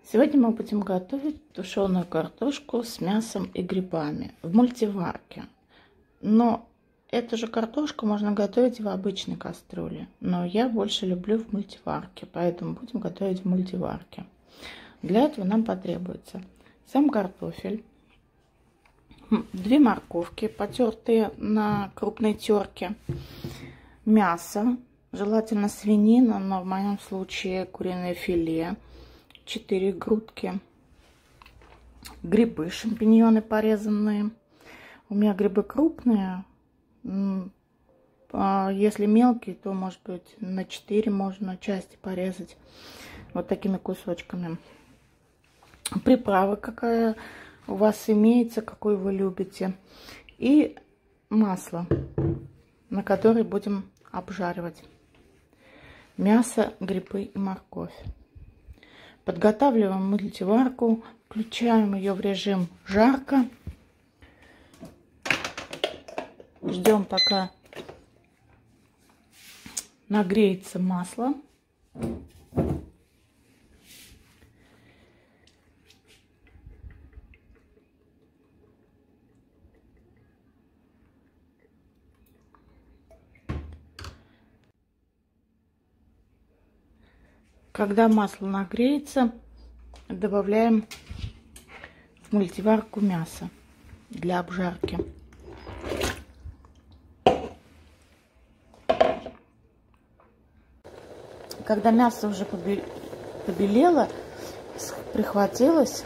Сегодня мы будем готовить тушеную картошку с мясом и грибами в мультиварке. Но эту же картошку можно готовить в обычной кастрюле. Но я больше люблю в мультиварке, поэтому будем готовить в мультиварке. Для этого нам потребуется сам картофель, 2 морковки, потертые на крупной терке, мясо, желательно свинина, но в моем случае куриное филе, 4 грудки, грибы, шампиньоны порезанные. У меня грибы крупные, если мелкие, то может быть на 4 можно части порезать вот такими кусочками. Приправа какая у вас имеется, какой вы любите, и масло, на которое будем обжаривать мясо, грибы и морковь. Подготавливаем мультиварку, включаем ее в режим жарко. Ждем, пока нагреется масло. Когда масло нагреется, добавляем в мультиварку мясо для обжарки. Когда мясо уже побелело, прихватилось,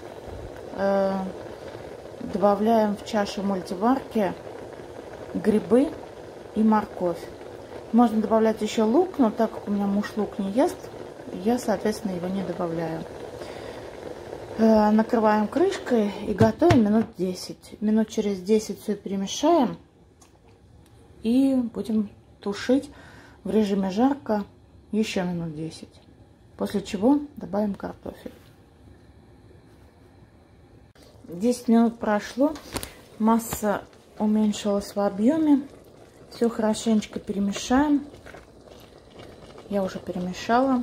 добавляем в чашу мультиварки грибы и морковь. Можно добавлять еще лук, но так как у меня муж лук не ест, я, соответственно, его не добавляю. Накрываем крышкой и готовим минут 10. Минут через 10 все перемешаем и будем тушить в режиме жарко еще минут 10. После чего добавим картофель. 10 минут прошло, масса уменьшилась в объеме. Все хорошенечко перемешаем. Я уже перемешала.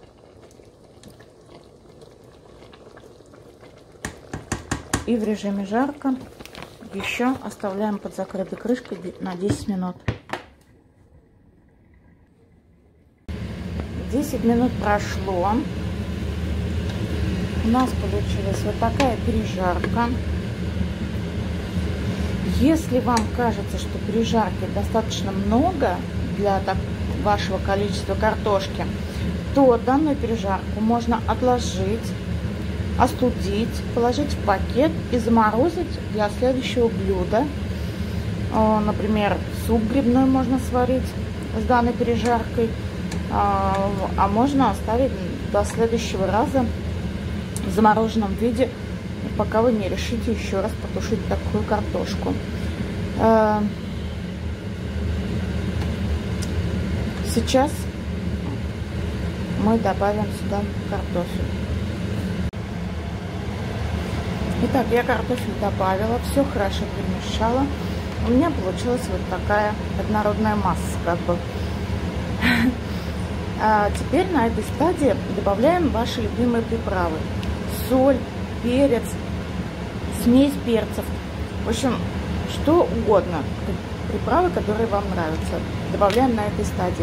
И в режиме жарко еще оставляем под закрытой крышкой на 10 минут. 10 минут прошло. У нас получилась вот такая пережарка. Если вам кажется, что пережарки достаточно много для вашего количества картошки, то данную пережарку можно отложить, остудить, положить в пакет и заморозить для следующего блюда. Например, суп грибной можно сварить с данной пережаркой, а можно оставить до следующего раза в замороженном виде, пока вы не решите еще раз потушить такую картошку. Сейчас мы добавим сюда картофель. Итак, я картофель добавила, все хорошо перемешала. У меня получилась вот такая однородная масса, как бы. Теперь на этой стадии добавляем ваши любимые приправы. Соль, перец, смесь перцев. В общем, что угодно. Приправы, которые вам нравятся. Добавляем на этой стадии.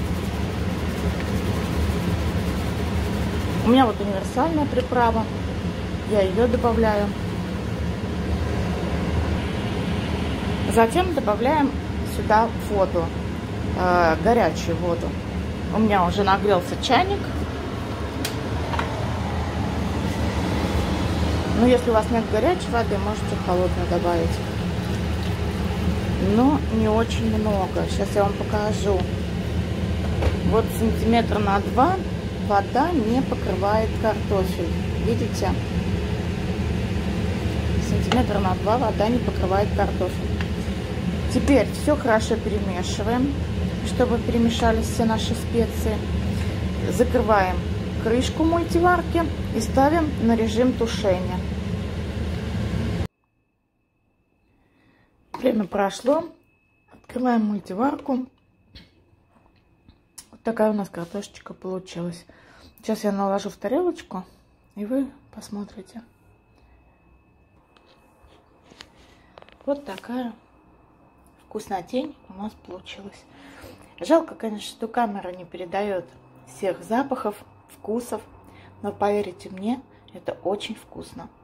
У меня вот универсальная приправа. Я ее добавляю. Затем добавляем сюда воду, горячую воду. У меня уже нагрелся чайник. Но если у вас нет горячей воды, можете холодную добавить. Но не очень много. Сейчас я вам покажу. Вот сантиметра на 2 вода не покрывает картофель. Видите? Сантиметра на 2 вода не покрывает картофель. Теперь все хорошо перемешиваем, чтобы перемешались все наши специи. Закрываем крышку мультиварки и ставим на режим тушения. Время прошло. Открываем мультиварку. Вот такая у нас картошечка получилась. Сейчас я наложу в тарелочку и вы посмотрите. Вот такая вкуснотень у нас получилась. Жалко, конечно, что камера не передает всех запахов, вкусов, но поверьте мне, это очень вкусно.